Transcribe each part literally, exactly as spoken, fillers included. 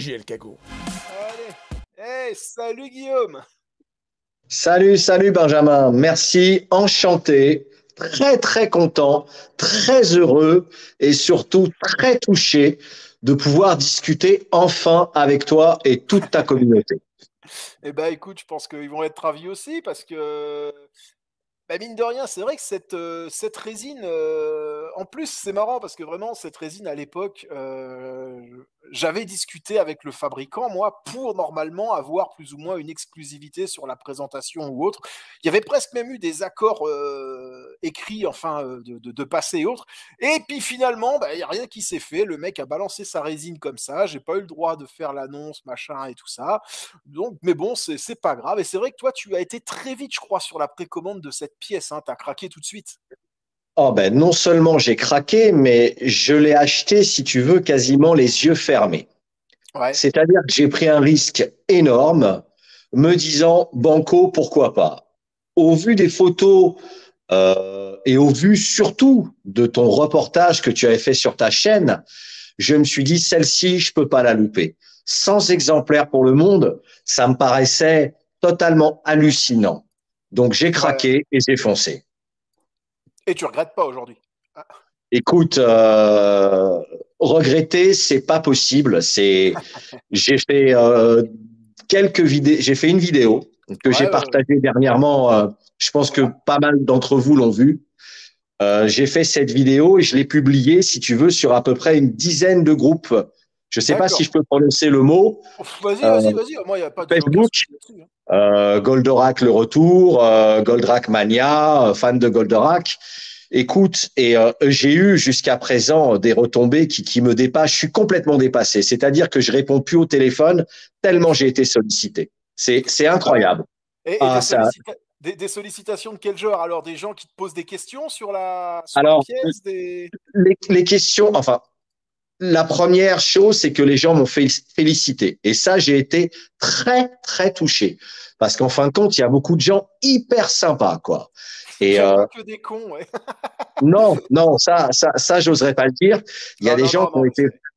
J L Kago. Allez. Hey, salut Guillaume. Salut, salut Benjamin. Merci, enchanté, très très content, très heureux et surtout très touché de pouvoir discuter enfin avec toi et toute ta communauté. Eh ben écoute, je pense qu'ils vont être ravis aussi parce que bah, mine de rien, c'est vrai que cette, euh, cette résine, euh, en plus, c'est marrant parce que vraiment, cette résine à l'époque, euh, j'avais discuté avec le fabricant, moi, pour normalement avoir plus ou moins une exclusivité sur la présentation ou autre. Il y avait presque même eu des accords euh, écrits, enfin, euh, de, de, de passé et autres. Et puis finalement, bah, il n'y a rien qui s'est fait. Le mec a balancé sa résine comme ça. J'ai pas eu le droit de faire l'annonce, machin et tout ça. Donc, mais bon, c'est c'est pas grave. Et c'est vrai que toi, tu as été très vite, je crois, sur la précommande de cette pièce. Hein. Tu as craqué tout de suite. Oh ben non seulement j'ai craqué, mais je l'ai acheté, si tu veux, quasiment les yeux fermés. Ouais, C'est-à-dire que j'ai pris un risque énorme, me disant banco, pourquoi pas. Au vu des photos euh, et au vu surtout de ton reportage que tu avais fait sur ta chaîne, je me suis dit, celle-ci, je peux pas la louper. cent exemplaires pour le monde, ça me paraissait totalement hallucinant. Donc j'ai ouais. craqué et j'ai foncé. Et tu regrettes pas aujourd'hui. Ah, Écoute, euh, regretter, c'est pas possible. C'est, j'ai fait euh, quelques vidéos, j'ai fait une vidéo que j'ai ouais, ouais, ouais. partagée dernièrement. Euh, je pense que pas mal d'entre vous l'ont vue. Euh, j'ai fait cette vidéo et je l'ai publiée, si tu veux, sur à peu près une dizaine de groupes. Je sais pas si D'accord. je peux prononcer le mot. Ouf, Vas-y, Euh, vas-y, vas-y. Moi, il n'y a pas de, y a aucun Facebook, souci là-dessus. Hein. euh, Goldorak le retour, euh, Goldorak Mania, euh, fan de Goldorak. Écoute, et euh, j'ai eu jusqu'à présent des retombées qui, qui me dépassent. Je suis complètement dépassé. C'est-à-dire que je réponds plus au téléphone tellement j'ai été sollicité. C'est, c'est Ouais. incroyable. Et, et des, Ah, ça. sollicita- des, des sollicitations de quel genre? Alors, des gens qui te posent des questions sur la, sur la Alors, pièce, des... les, les questions, enfin, la première chose, c'est que les gens m'ont fait félicité. Et ça, j'ai été très, très touché. Parce qu'en fin de compte, il y a beaucoup de gens hyper sympas, quoi. Il Et n'y a euh, pas que des cons, ouais. non, non, ça, ça, ça, j'oserais pas le dire. Il y a Non, des non, gens non, qui ont non, je été sais.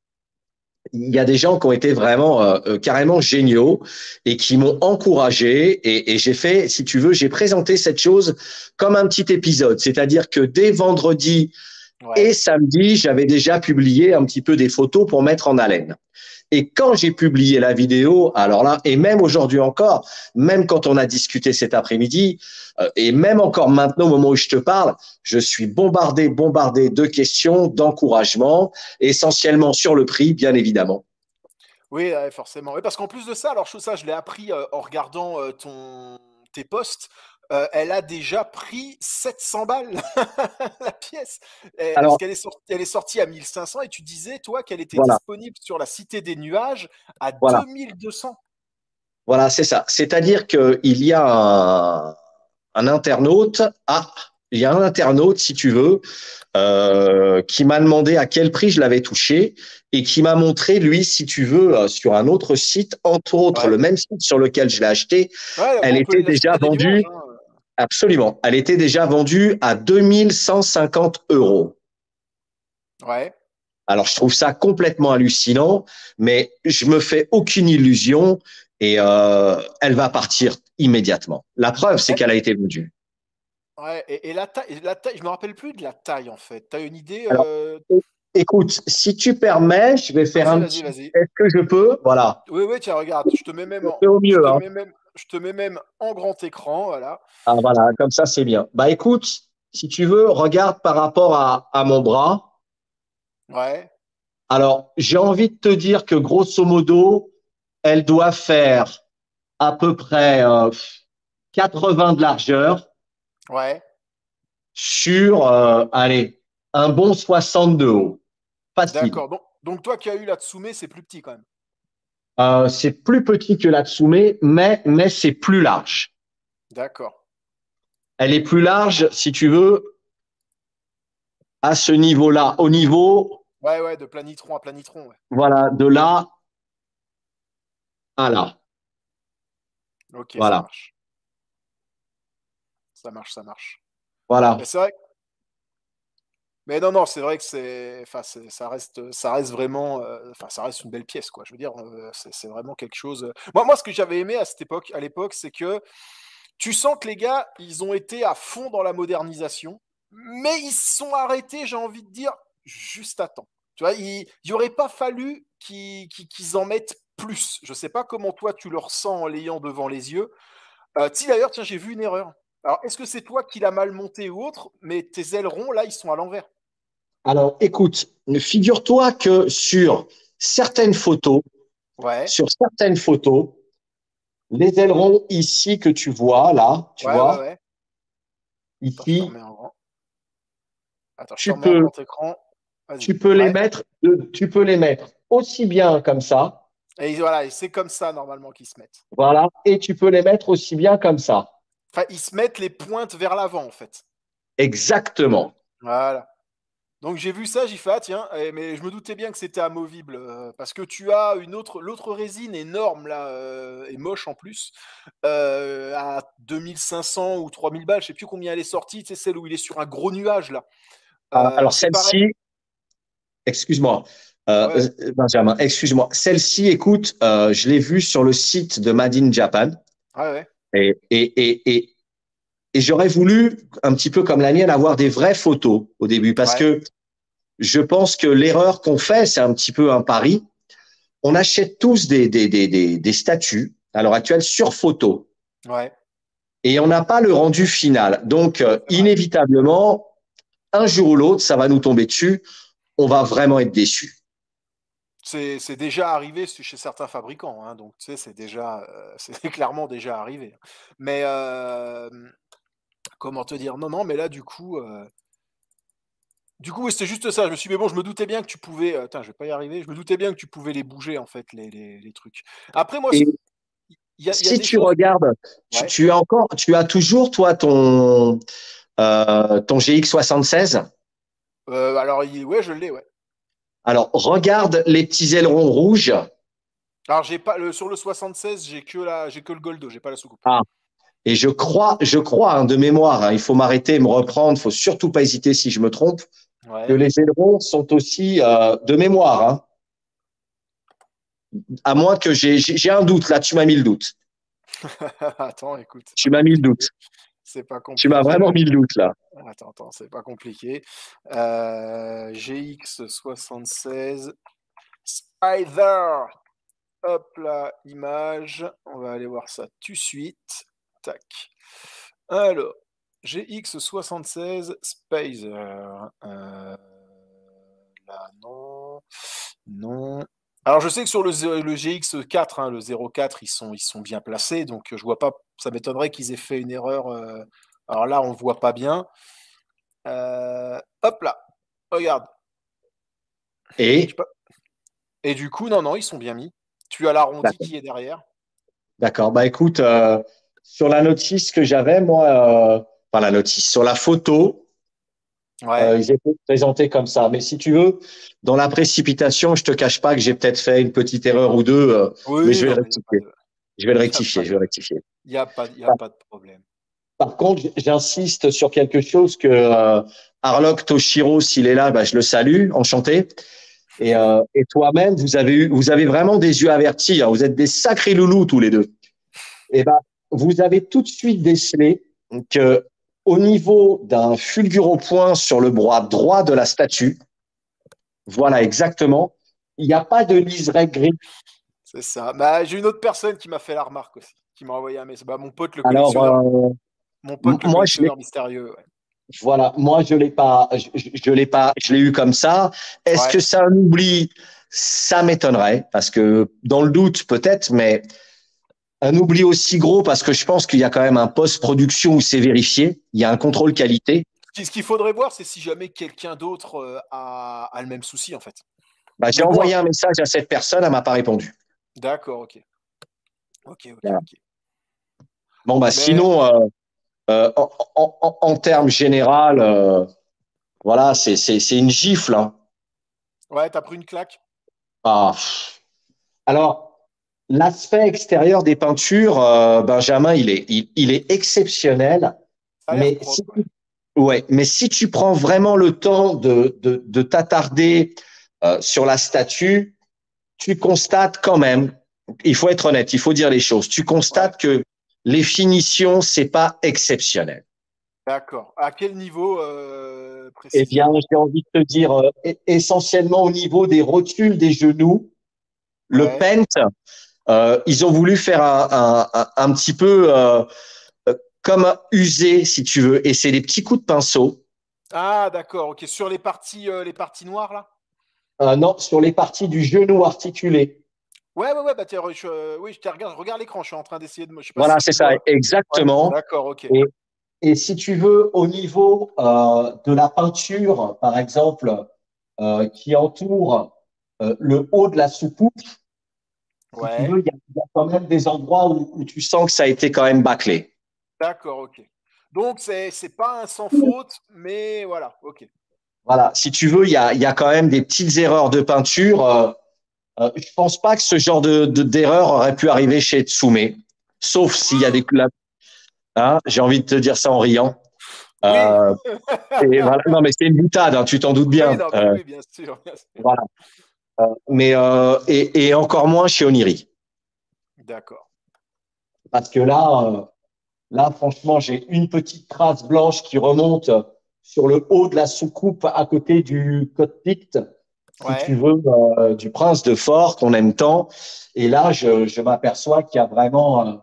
il y a des gens qui ont été vraiment euh, euh, carrément géniaux et qui m'ont encouragé et, et j'ai fait, si tu veux, j'ai présenté cette chose comme un petit épisode. C'est-à-dire que dès vendredi et Ouais. samedi, j'avais déjà publié un petit peu des photos pour mettre en haleine. Et quand j'ai publié la vidéo, alors là, et même aujourd'hui encore, même quand on a discuté cet après-midi, euh, et même encore maintenant au moment où je te parle, je suis bombardé, bombardé de questions, d'encouragements, essentiellement sur le prix, bien évidemment. Oui, ouais, forcément. Oui, parce qu'en plus de ça, alors je- ça, je l'ai appris euh, en regardant euh, ton, tes posts. Euh, elle a déjà pris sept cents balles la pièce. Et- parce Alors, qu'elle est sortie, elle est sortie à mille cinq cents et tu disais, toi, qu'elle était voilà, disponible sur la Cité des Nuages à voilà, deux mille deux cents. voilà, c'est ça. C'est-à-dire qu'il y a un, un internaute, ah, il y a un internaute, si tu veux, euh, qui m'a demandé à quel prix je l'avais touché et qui m'a montré, lui, si tu veux, euh, sur un autre site, entre autres, le Ouais. même site sur lequel je l'ai acheté, Ouais, elle bon, on peut était la déjà Cité des vendue, Nuages. Hein. absolument, elle était déjà vendue à deux mille cent cinquante euros. Ouais. Alors, je trouve ça complètement hallucinant, mais je me fais aucune illusion et euh, elle va partir immédiatement. La preuve, c'est Elle- qu'elle a été vendue. ouais. Et, et la taille, et la taille, je me rappelle plus de la taille en fait. T'as une idée Alors, euh, é- écoute, si tu permets, je vais faire Vas-y, un vas-y, petit. vas-y. Est-ce que je peux? Voilà. Oui, oui, tiens, regarde, je te mets même Je en, fais au je mieux, te hein. mets même, je te mets même en grand écran, voilà. Ah, voilà, comme ça, c'est bien. Bah, écoute, si tu veux, regarde par rapport à, à mon bras. Ouais, Alors, j'ai envie de te dire que grosso modo, elle doit faire à peu près euh, quatre-vingts de largeur ouais, sur, euh, allez, un bon soixante de haut. Facile. d'accord. Donc, donc toi qui as eu la Tsume, c'est plus petit quand même. Euh, c'est plus petit que la Tsume, mais, mais c'est plus large. D'accord. Elle est plus large, si tu veux, à ce niveau-là, au niveau, Ouais, ouais, de planitron à planitron, ouais. voilà, de là à là. Ok, ça Voilà, marche. Ça marche, ça marche. Mais voilà. c'est vrai, Mais non, non, c'est vrai que c'est, enfin, c'est- ça reste, ça reste vraiment, euh, enfin, ça reste une belle pièce, quoi. Je veux dire, euh, c'est c'est vraiment quelque chose. euh. Moi, moi, ce que j'avais aimé à cette époque, à l'époque, c'est que tu sens que les gars, ils ont été à fond dans la modernisation, mais ils se sont arrêtés, j'ai envie de dire, juste à temps. Tu vois, il, il aurait pas fallu qu'ils qu'ils- qu'ils en mettent plus. Je sais pas comment toi tu le ressens en l'ayant devant les yeux. Euh, si d'ailleurs, tiens, j'ai vu une erreur. Alors, est-ce que c'est toi qui l'as mal monté ou autre, mais tes ailerons, là, ils sont à l'envers. Alors, écoute, figure-toi que sur certaines photos, Ouais, sur certaines photos, les ailerons ici que tu vois, là, tu ouais, ouais, vois, ouais. Attends, je te remets ici, en grand. Attends, je te tu remets en peux, grand écran. Vas-y. tu peux les Ouais. mettre, de- tu peux les mettre aussi bien comme ça, Et voilà, et c'est comme ça normalement qu'ils se mettent. voilà, et tu peux les mettre aussi bien comme ça. Enfin, ils se mettent les pointes vers l'avant, en fait. Exactement. Voilà. Donc j'ai vu ça, j'ai fait ah tiens, eh, mais je me doutais bien que c'était amovible euh, parce que tu as une autre, l'autre résine énorme là euh, et moche en plus euh, à deux mille cinq cents ou trois mille balles, je sais plus combien elle est sortie, tu sais celle où il est sur un gros nuage là. Ah, Euh, alors c'est pareil. celle-ci, excuse-moi, euh, Ouais, euh, Benjamin, excuse-moi. Celle-ci, écoute, euh, je l'ai vue sur le site de Made in Japan ouais, ouais, et, et, et, et, et j'aurais voulu, un petit peu comme la mienne, avoir des vraies photos au début parce ouais, que je pense que l'erreur qu'on fait, c'est un petit peu un pari. On achète tous des, des, des, des, des statuts à l'heure actuelle sur photo ouais, et on n'a pas le rendu final. Donc, euh, c'est vrai. inévitablement, un jour ou l'autre, ça va nous tomber dessus. On va vraiment être déçu. C'est c'est déjà arrivé chez certains fabricants, hein, donc tu sais, c'est déjà, euh, c'est clairement déjà arrivé. Mais euh, comment te dire? Non, non, mais là, du coup, euh, du coup, oui, c'était juste ça. Je me suis dit, mais bon, je me doutais bien que tu pouvais. euh, Attends, je vais pas y arriver. Je me doutais bien que tu pouvais les bouger, en fait, les, les, les trucs. Après, moi, Et il y a, il y a si des tu choses. regardes, tu, Ouais. tu as encore, tu as toujours, toi, ton, euh, ton G X soixante-seize. Euh, alors, il- ouais, je l'ai, ouais. Alors, regarde les petits ailerons rouges. Alors, j'ai pas le, sur le soixante-seize, j'ai que la, j'ai que le Goldo, j'ai pas la soucoupe. Ah, et je crois, je crois, hein, de mémoire, hein, il faut m'arrêter, me reprendre, il faut surtout pas hésiter si je me trompe, que Ouais. les ailerons sont aussi euh, de mémoire, hein, à moins que j'ai, j'ai j'ai un doute, là, tu m'as mis le doute. Attends, écoute, c'est Tu pas m'as mis le compliqué. doute. C'est pas Tu m'as compliqué. vraiment mis le doute, là. Attends, attends, c'est pas compliqué. Euh, G X soixante-seize. Spider. Hop là, image. On va aller voir ça tout de suite. Tac. Alors, G X soixante-seize Spacer. Euh, là, non. Non. Alors, je sais que sur le, zé- le G X quatre, hein, le zéro quatre, ils sont, ils sont bien placés. Donc, je vois pas. Ça m'étonnerait qu'ils aient fait une erreur. euh, alors là, on ne voit pas bien. Euh, hop là. Regarde. Je sais Et, pas. Et du coup, non, non, ils sont bien mis. Tu as l'arrondi d'accord, qui est derrière. d'accord. Bah écoute, euh, sur la notice que j'avais, moi, euh, enfin la notice, sur la photo, Ouais. euh, ils étaient présentés comme ça. Mais si tu veux, dans la précipitation, je te cache pas que j'ai peut-être fait une petite erreur ou deux, euh, mais je Oui, vais le non, mais il n'y a pas rectifier. de, Je vais le y a rectifier, pas je vais le de, rectifier. y a pas, y a Par, pas de problème. par contre, j'insiste sur quelque chose que euh, Harlock Toshiro, s'il est là, bah, je le salue, enchanté. Et, euh, et toi-même, vous avez eu, vous avez vraiment des yeux avertis, hein. Vous êtes des sacrés loulous tous les deux. Et ben, vous avez tout de suite décelé que au niveau d'un fulgure point sur le bras droit de la statue, voilà exactement, il n'y a pas de liseré gris. C'est ça. Bah, j'ai une autre personne qui m'a fait la remarque aussi, qui m'a envoyé un message. Bah, mon pote le Alors, collectionneur, euh, mon pote le moi, je l'ai, collectionneur mystérieux. Ouais. voilà, moi, je l'ai pas, je, je, je l'ai pas, je l'ai eu comme ça. Est-ce Ouais. que ça un oubli? Ça m'étonnerait, parce que dans le doute, peut-être, mais un oubli aussi gros, parce que je pense qu'il y a quand même un post-production où c'est vérifié, il y a un Mm. contrôle qualité. Ce qu'il faudrait voir, c'est si jamais quelqu'un d'autre euh, a, a le même souci, en fait. Bah, j'ai Mais bon, envoyé un message à cette personne, elle m'a pas répondu. d'accord, ok. Ok, ok, Voilà. ok. Bon, bah, Mais, sinon, euh, euh, en, en, en, en termes général, euh, voilà, c'est, c'est, c'est une gifle, hein. ouais, t'as pris une claque. Ah. Alors, l'aspect extérieur des peintures, euh, Benjamin, il est, il, il est exceptionnel. Ça a l'air Mais si propre, tu, ouais. Ouais, mais si tu prends vraiment le temps de, de, de t'attarder euh, sur la statue, tu constates quand même, il faut être honnête, il faut dire les choses, tu Ouais, constates que les finitions, c'est pas exceptionnel. d'accord. À quel niveau euh, Eh bien, précisément? j'ai envie de te dire euh, e- essentiellement au niveau des rotules des genoux, le Ouais. paint, euh, ils ont voulu faire un, un, un, un petit peu euh, comme usé, si tu veux, et c'est des petits coups de pinceau. Ah, d'accord, ok. Sur les parties, euh, les parties noires, là? Euh, non, sur les parties du genou articulé. Ouais, ouais, ouais, bah, tiens, je, euh, oui, je te regarde, je regarde l'écran, je suis en train d'essayer de me. Je sais pas Voilà, si c'est tu ça, vois. Ouais, exactement. d'accord, ok. Et, et si tu veux, au niveau euh, de la peinture, par exemple, euh, qui entoure euh, le haut de la soucoupe, si tu Ouais, veux, il y, a il y a quand même des endroits où, où tu sens que ça a été quand même bâclé. d'accord, ok. Donc, c'est, c'est pas un sans faute, mais voilà, ok. Voilà, si tu veux, il y a, il y a quand même des petites erreurs de peinture. Euh, euh, je pense pas que ce genre de, de- d'erreur aurait pu arriver chez Tsume, sauf s'il y a des... Hein, j'ai envie de te dire ça en riant. Oui, Euh, et voilà. Non, mais c'est une boutade, hein, tu t'en doutes oui, bien. non, mais Euh, oui, bien sûr, bien sûr. voilà. Mais euh, et, et encore moins chez Oniri. D'accord. Parce que là, euh, là, franchement, j'ai une petite trace blanche qui remonte sur le haut de la soucoupe à côté du cockpit, si tu Ouais, veux, euh, du Prince de Fort qu'on aime tant. Et là, je, je m'aperçois qu'il y a vraiment, euh,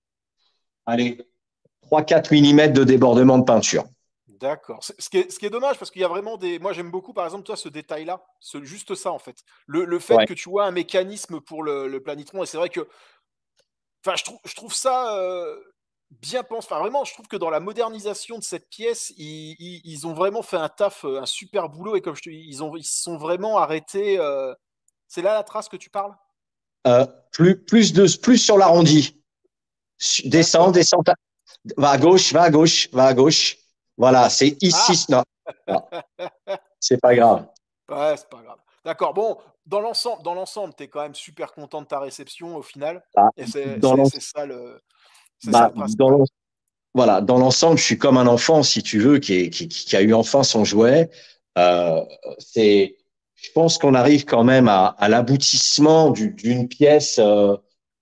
allez, trois quatre millimètres de débordement de peinture. d'accord. Ce ce qui est, ce qui est dommage, parce qu'il y a vraiment des. Moi, j'aime beaucoup, par exemple, toi, ce détail-là, ce, juste ça, en fait. Le, le fait Ouais. que tu vois un mécanisme pour le, le planitron, et c'est vrai que. Enfin, je trouve, je trouve ça euh, bien pensé. Enfin, vraiment, je trouve que dans la modernisation de cette pièce, ils, ils- ils ont vraiment fait un taf, euh, un super boulot. Et comme je te dis, ils ont, ils se sont vraiment arrêtés. euh, C'est là la trace que tu parles? Euh, plus, plus, de, plus sur l'arrondi. Descends, D'accord. descends. Va à gauche, va à gauche, va à gauche. Voilà, c'est Ah! ici. Non, non, c'est pas grave. Ouais, c'est pas grave. D'accord. Bon, dans l'ensemble, dans l'ensemble, t'es quand même super content de ta réception au final. Bah, Et c'est, dans c'est, l'en- c'est ça le, c'est ça bah, le dans principal. l'en- voilà, dans l'ensemble, je suis comme un enfant, si tu veux, qui, est- qui, qui a eu enfin son jouet. Euh, c'est, je pense qu'on arrive quand même à, à l'aboutissement du- d'une pièce. Euh,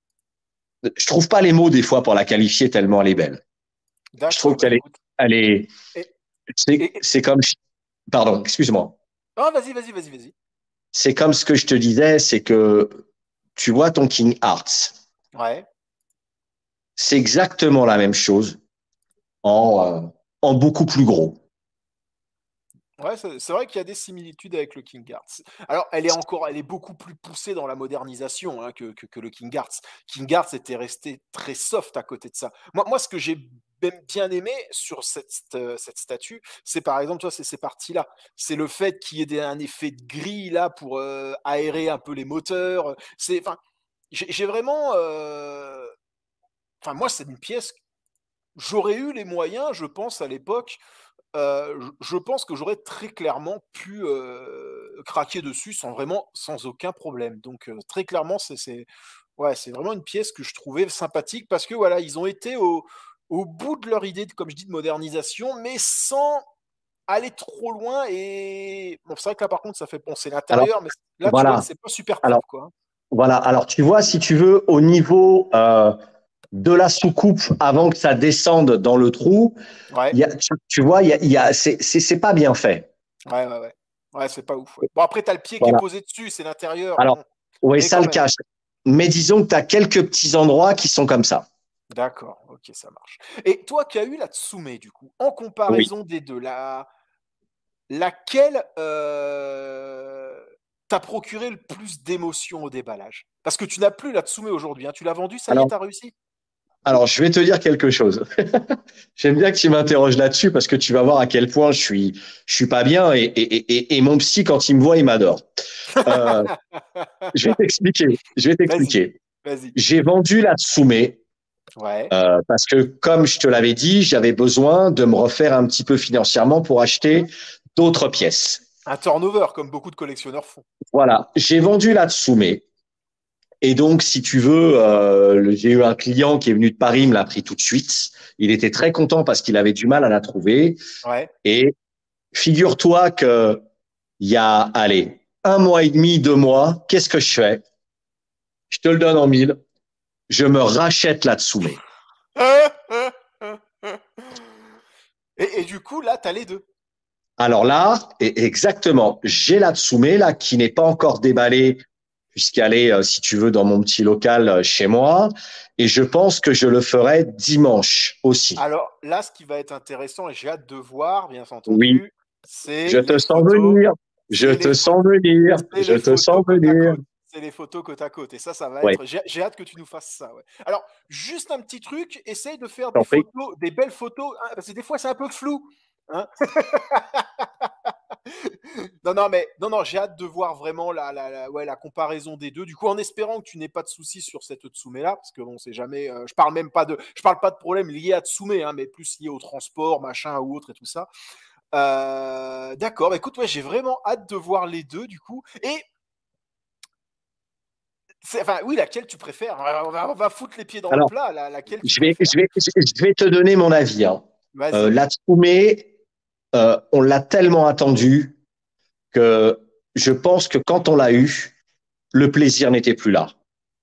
je trouve pas les mots des fois pour la qualifier tellement elle est belle. Je trouve D'accord. Bah qu'elle est, écoute. elle est, Et, c'est, et, et- c'est comme, pardon, excuse-moi. Ah, vas-y, vas-y, vas-y, vas-y. C'est comme ce que je te disais, c'est que tu vois ton King Arts, Ouais. c'est exactement la même chose en, euh, en beaucoup plus gros. Ouais, c'est c'est vrai qu'il y a des similitudes avec le King Hearts. Alors, elle est encore, elle est beaucoup plus poussée dans la modernisation hein, que, que, que le King Hearts. King Hearts était resté très soft à côté de ça. Moi, moi ce que j'ai même bien aimé sur cette, euh, cette statue, c'est par exemple, toi, c'est ces parties-là. C'est le fait qu'il y ait des- un effet de gris là pour euh, aérer un peu les moteurs. C'est, enfin, j'ai j'ai vraiment, euh, enfin, moi, c'est une pièce. J'aurais eu les moyens, je pense, à l'époque Heu, je je pense que j'aurais très clairement pu, heu, craquer dessus sans vraiment sans aucun problème. Donc, heu, très clairement, c'est c'est ouais, c'est vraiment une pièce que je trouvais sympathique parce que voilà, ils ont été au au bout de leur idée de comme je dis de modernisation, mais sans aller trop loin et bon, c'est vrai que là, par contre, ça fait poncer Alors l'intérieur, mais là, tu vois que voilà, c'est pas super alors propre, quoi, hein. voilà, alors tu vois, si tu veux, au niveau euh, de la soucoupe avant que ça descende dans le trou, Ouais, il y a, tu, tu vois, il y a, il y a, c'est, c'est, c'est pas bien fait. ouais, ouais, ouais. Ouais, c'est pas ouf, ouais. Bon, après, tu as le pied qui est Voilà. posé dessus, c'est l'intérieur, Alors, bon, oui, mais ça quand le même. cache. Mais disons que tu as quelques petits endroits qui sont comme ça. D'accord, OK, ça marche. Et toi qui as eu la Tsume du coup, en Oui. comparaison des deux, la laquelle, heu, t'a procuré le plus d'émotions au déballage? Parce que tu n'as plus la Tsume aujourd'hui, hein, tu l'as vendue, ça y est, Alors, tu as réussi? alors, je vais te dire quelque chose. J'aime bien que tu m'interroges là-dessus parce que tu vas voir à quel point je suis, je suis pas bien et, et, et, et mon psy, quand il me voit, il m'adore. Euh, je vais t'expliquer. Je vais Vas-y, t'expliquer. vas-y. J'ai vendu la Tsume Ouais. euh, parce que, comme je te l'avais dit, j'avais besoin de me refaire un petit peu financièrement pour acheter Mmh. d'autres pièces. Un turnover comme beaucoup de collectionneurs font. Voilà. J'ai vendu la Tsume Et donc, si tu veux, euh, le- j'ai eu un client qui est venu de Paris, il me l'a pris tout de suite. Il était très content parce qu'il avait du mal à la trouver. Ouais. Et figure-toi que il y a, allez, un mois et demi, deux mois, qu'est-ce que je fais? Je te le donne en mille. Je me rachète la Tsume. Et, et du coup, là, t'as les deux. Alors là, et- exactement, j'ai la Tsume là qui n'est pas encore déballée puisqu'elle est, euh, si tu veux, dans mon petit local euh, chez moi. Et je pense que je le ferai dimanche aussi. Alors là, ce qui va être intéressant, et j'ai hâte de voir, bien Oui, entendu, c'est je te les sens photos, venir. Je c'est les te sens photos, venir. c'est Je les te photos sens côte à venir. côte. C'est les photos côte à côte. Et ça, ça va Ouais, être. J'ai j'ai hâte que tu nous fasses ça. Ouais. Alors, juste un petit truc, essaye de faire des t'en prie. photos, des belles photos, hein, parce que des fois, c'est un peu flou. Hein. Non, non, mais non, non, j'ai hâte de voir vraiment la, la, la- ouais, la comparaison des deux. Du coup, en espérant que tu n'aies pas de soucis sur cette Tsume là, parce que bon, c'est jamais. Euh, je parle même pas de, je parle pas de problème liés à Tsume, hein, mais plus liés au transport, machin ou autre et tout ça. Euh, D'accord, bah écoute, ouais, j'ai vraiment hâte de voir les deux du coup. Et c'est, enfin, oui, laquelle tu préfères? On va, on va foutre les pieds dans le Alors, plat. La, laquelle tu je vais, je préfères? vais, je vais te donner mon avis, hein. Euh, Vas-y. la Tsume, euh, on l'a tellement attendu que je pense que quand on l'a eu, le plaisir n'était plus là.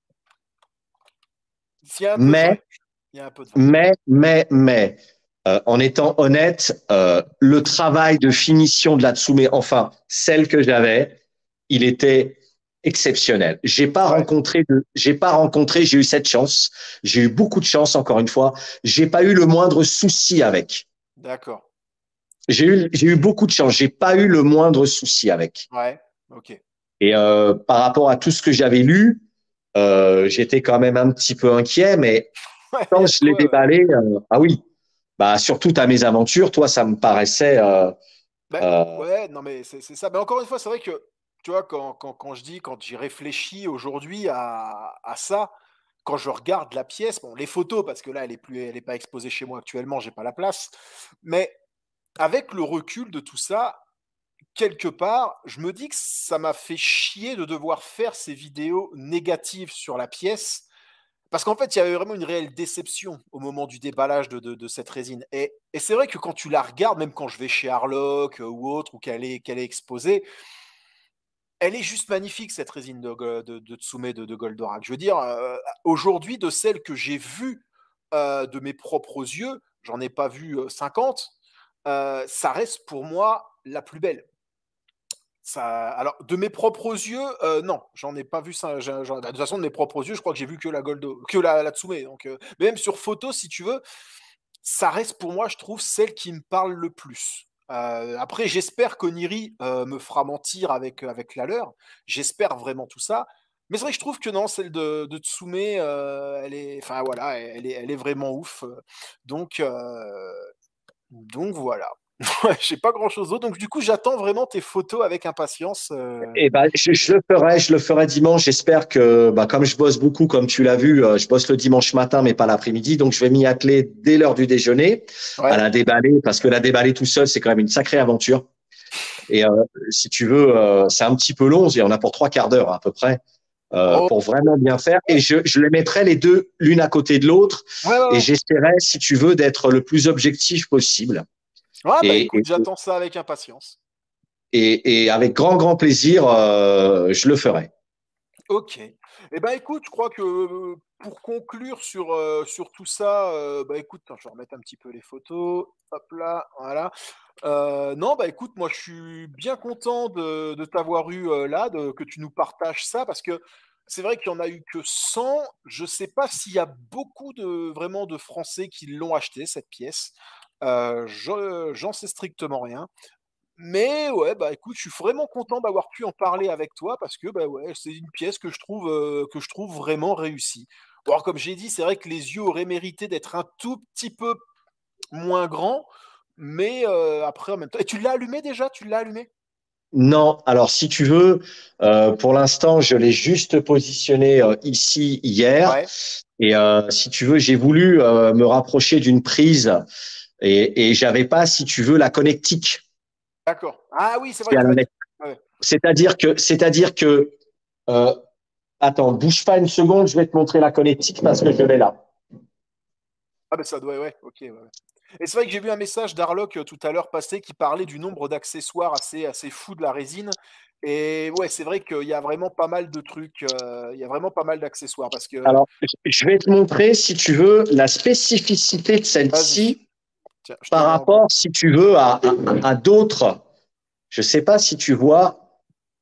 S'il y a un peu de Mais, vrai, il y a un peu de vrai. mais, mais, mais, euh, en étant honnête, euh, le travail de finition de la Tsume, enfin, celle que j'avais, il était exceptionnel. J'ai pas Ouais, rencontré de, j'ai pas rencontré, j'ai eu cette chance. J'ai eu beaucoup de chance, encore une fois. J'ai pas eu le moindre souci avec. d'accord. J'ai eu, j'ai eu beaucoup de chance. J'ai pas eu le moindre souci avec. Ouais, ok. Et euh, par rapport à tout ce que j'avais lu, euh, j'étais quand même un petit peu inquiet, mais Ouais, il y quand a de je l'ai quoi, ouais. déballé, euh, ah oui, bah surtout à mes aventures, toi, ça me paraissait. Euh, Ben, euh, ouais, non, mais c'est c'est ça. Mais encore une fois, c'est vrai que, tu vois, quand, quand, quand je dis, quand j'y réfléchis aujourd'hui à, à ça, quand je regarde la pièce, bon, les photos, parce que là, elle est plus, elle est pas exposée chez moi actuellement, j'ai pas la place, mais avec le recul de tout ça, quelque part, je me dis que ça m'a fait chier de devoir faire ces vidéos négatives sur la pièce. Parce qu'en fait, il y avait vraiment une réelle déception au moment du déballage de, de, de cette résine. Et, et c'est vrai que quand tu la regardes, même quand je vais chez Harlock euh, ou autre, ou qu'elle est, qu'elle est exposée, elle est juste magnifique, cette résine de, de, de Tsume de, de Goldorak. Je veux dire, euh, aujourd'hui, de celle que j'ai vue euh, de mes propres yeux, j'en ai pas vu euh, cinquante, euh, ça reste pour moi la plus belle. Ça, alors, de mes propres yeux, euh, non, j'en ai pas vu ça. j'ai- j'en- de toute façon, de mes propres yeux, je crois que j'ai vu que la Goldo, que la, la Tsume. Donc, euh, mais même sur photo, si tu veux, ça reste pour moi, je trouve, celle qui me parle le plus. Euh, après, j'espère qu'Oniri euh, me fera mentir avec, avec la leur. J'espère vraiment tout ça. Mais c'est vrai que je trouve que non, celle de, de Tsume, euh, elle est, enfin voilà, elle est, elle est vraiment ouf. Donc, euh, donc voilà. Ouais, j'ai pas grand chose d'autre. Donc du coup, j'attends vraiment tes photos avec impatience. euh. et ben, je, je le ferai, je le ferai dimanche. J'espère que, bah, comme je bosse beaucoup, comme tu l'as vu, euh, je bosse le dimanche matin, mais pas l'après-midi, donc je vais m'y atteler dès l'heure du déjeuner à Ouais. la déballer, parce que la déballer tout seul, c'est quand même une sacrée aventure. Et euh, si tu veux, euh, c'est un petit peu long, il y en a pour trois quarts d'heure à peu près, euh, Oh, pour vraiment bien faire. Et je, je les mettrai les deux l'une à côté de l'autre, ouais, ouais, et ouais. j'essaierai, si tu veux, d'être le plus objectif possible. Ouais, bah Et, écoute, et, j'attends ça avec impatience. et, et avec grand, grand plaisir, euh, je le ferai. Ok. Eh ben écoute, je crois que euh, pour conclure sur, euh, sur tout ça, euh, bah écoute, attends, je vais remettre un petit peu les photos. Hop là, voilà. Euh, non, bah écoute, moi je suis bien content de, de t'avoir eu euh, là, de, que tu nous partages ça, parce que c'est vrai qu'il n'y en a eu que cent. Je sais pas s'il y a beaucoup de vraiment de Français qui l'ont acheté, cette pièce. Euh, je- j'en sais strictement rien. Mais ouais, bah écoute, je suis vraiment content d'avoir pu en parler avec toi parce que bah ouais, c'est une pièce que je trouve euh, que je trouve vraiment réussie. Bon, alors, comme j'ai dit, c'est vrai que les yeux auraient mérité d'être un tout petit peu moins grands, mais euh, après en même temps. Et tu l'as allumé déjà? Tu l'as allumé? Non, alors si tu veux, euh, pour l'instant, je l'ai juste positionné euh, ici hier. Ouais, Et euh, si tu veux, j'ai voulu euh, me rapprocher d'une prise et, et j'avais pas, si tu veux, la connectique d'accord. Ah oui, c'est qui vrai, est à tu m'as dit. l'intérieur. Ouais, C'est-à-dire que, c'est-à-dire que euh, Attends, bouge pas une seconde, je vais te montrer la connectique parce que je l'ai là. Ah ben ça doit, ouais, ok. Ouais, ouais. Et c'est vrai que j'ai vu un message d'Arlock euh, tout à l'heure passé qui parlait du nombre d'accessoires assez, assez fou de la résine. Et ouais, c'est vrai qu'il y a vraiment pas mal de trucs, euh, il y a vraiment pas mal d'accessoires parce que, Alors, je vais te montrer, si tu veux, la spécificité de vas-y, celle-ci tiens, je te par mets en gros. rapport, si tu veux, à, à, à d'autres. Je sais pas si tu vois,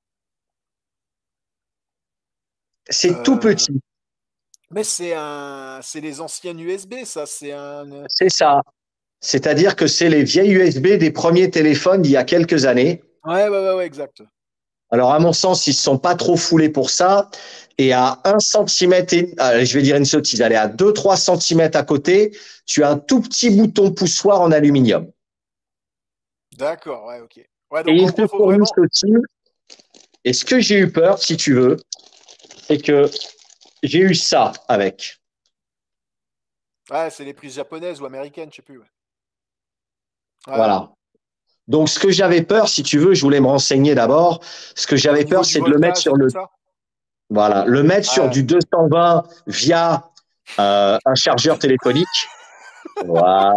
c'est tout Euh, petit. mais c'est un, c'est les anciennes U S B, ça, c'est un, euh, C'est ça. C'est-à-dire que c'est les vieilles U S B des premiers téléphones d'il y a quelques années. ouais, ouais, ouais, ouais, exact. Alors, à mon sens, ils ne sont pas trop foulés pour ça. Et à un centimètre, et, euh, je vais dire une sottise, allez, à deux trois centimètres à côté, tu as un tout petit bouton poussoir en aluminium. D'accord, ouais, ok. Ouais, Et donc en ils te gros, faut fournissent vraiment. aussi. Et ce que j'ai eu peur, si tu veux, c'est que j'ai eu ça avec. Ouais, c'est les prises japonaises ou américaines, je sais plus. Ouais. Ouais. Voilà. Donc, ce que j'avais peur, si tu veux, je voulais me renseigner d'abord. Ce que Au j'avais peur, niveau du c'est de le mettre voltage et sur tout le, ça. voilà, le mettre sur Ouais. du deux cent vingt via euh, un chargeur téléphonique. Voilà.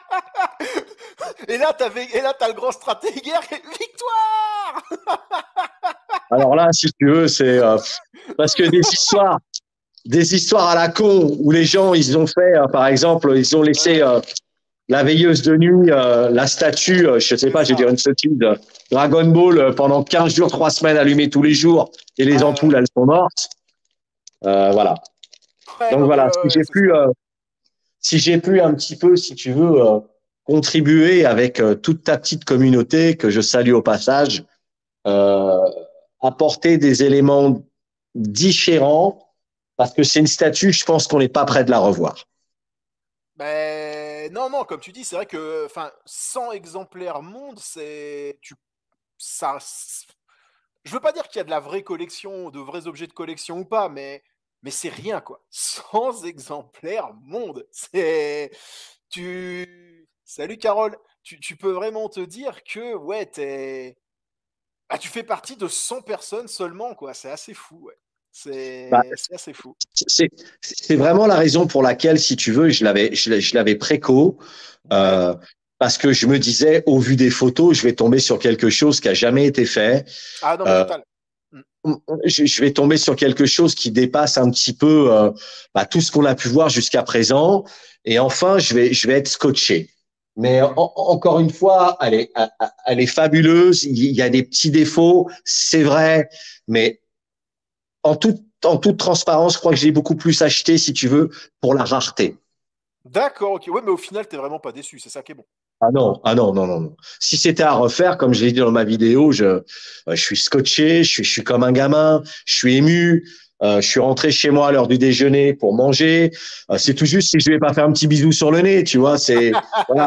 Et là, t'avais, et là, t'as le grand stratégaire. Victoire. Alors là, si tu veux, c'est euh, parce que des histoires, des histoires à la con où les gens, ils ont fait, euh, par exemple, ils ont laissé Ouais, euh, la veilleuse de nuit, euh, la statue, euh, je sais c'est pas, je vais ça. dire une sottise, euh, Dragon Ball euh, pendant quinze jours, trois semaines allumée tous les jours et les Ouais, ampoules, elles sont mortes. Euh, voilà. ouais, Donc non mais voilà, ouais, si ouais, j'ai c'est pu, ça. euh, si j'ai pu un petit peu, si tu veux, euh, contribuer avec euh, toute ta petite communauté que je salue au passage, euh, apporter des éléments différents parce que c'est une statue, je pense qu'on n'est pas prêt de la revoir. Mais non, non, comme tu dis, c'est vrai que, enfin, cent exemplaires monde, c'est, tu, ça, je veux pas dire qu'il y a de la vraie collection, de vrais objets de collection ou pas, mais, mais c'est rien quoi. cent exemplaires monde, c'est, tu, salut Carole, tu, tu peux vraiment te dire que ouais, t'es, bah, tu fais partie de cent personnes seulement quoi. C'est assez fou, ouais. Bah, C'est, c'est assez fou. c'est c'est vraiment la raison pour laquelle, si tu veux, je l'avais je l'ai- je l'avais préco Ouais. euh, parce que je me disais, au vu des photos, je vais tomber sur quelque chose qui a jamais été fait. Ah non mais Euh, total. Mm. je, je vais tomber sur quelque chose qui dépasse un petit peu euh, bah, tout ce qu'on a pu voir jusqu'à présent. Et enfin, je vais, je vais être scotché. Mais en, encore une fois, elle est, elle est fabuleuse. Il y a des petits défauts, c'est vrai. Mais en toute, en toute transparence, je crois que j'ai beaucoup plus acheté, si tu veux, pour la rareté. D'accord, ok. Ouais, mais au final, t'es vraiment pas déçu. C'est ça qui est bon. Ah non, ah non, non, non, non. Si c'était à refaire, comme je l'ai dit dans ma vidéo, je, euh, je suis scotché, je suis, je suis comme un gamin, je suis ému. Euh, je suis rentré chez moi à l'heure du déjeuner pour manger. Euh, c'est tout juste si je vais pas faire un petit bisou sur le nez, tu vois. C'est voilà.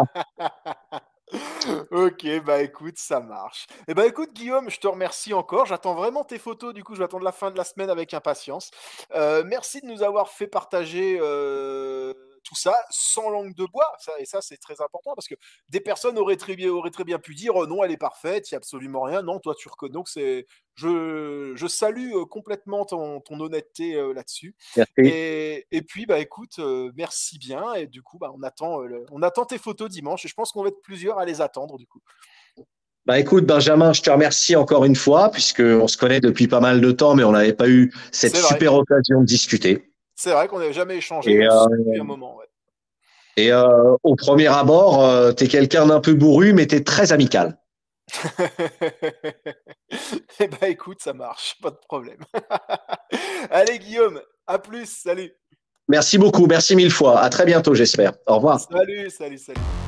Ok, bah écoute, ça marche. Et bah écoute, Guillaume, je te remercie encore. J'attends vraiment tes photos. Du coup, je vais attendre la fin de la semaine avec impatience. Euh, merci de nous avoir fait partager euh, tout ça sans langue de bois. Ça, et ça, c'est très important parce que des personnes auraient très bien, auraient très bien pu dire oh, non, elle est parfaite, il n'y a absolument rien. Non, toi, tu reconnais. Donc, c'est, je, je salue euh, complètement ton, ton honnêteté euh, là-dessus. Merci. Et, et puis, bah écoute, euh, merci bien. Et du coup, bah, on attend, euh, le- on attend tes photos dimanche. Et je pense qu'on va être plusieurs à les attendre, du coup. Bah écoute, Benjamin, je te remercie encore une fois, puisque on se connaît depuis pas mal de temps, mais on n'avait pas eu cette C'est vrai. super occasion de discuter. C'est vrai qu'on n'avait jamais échangé Et, comme ça euh, depuis un moment. Ouais. et euh, au premier abord, euh, t'es quelqu'un d'un peu bourru, mais t'es très amical. Eh bah écoute, ça marche, pas de problème. Allez, Guillaume, à plus. Salut. Merci beaucoup, merci mille fois. À très bientôt, j'espère. Au revoir. Salut, salut, salut.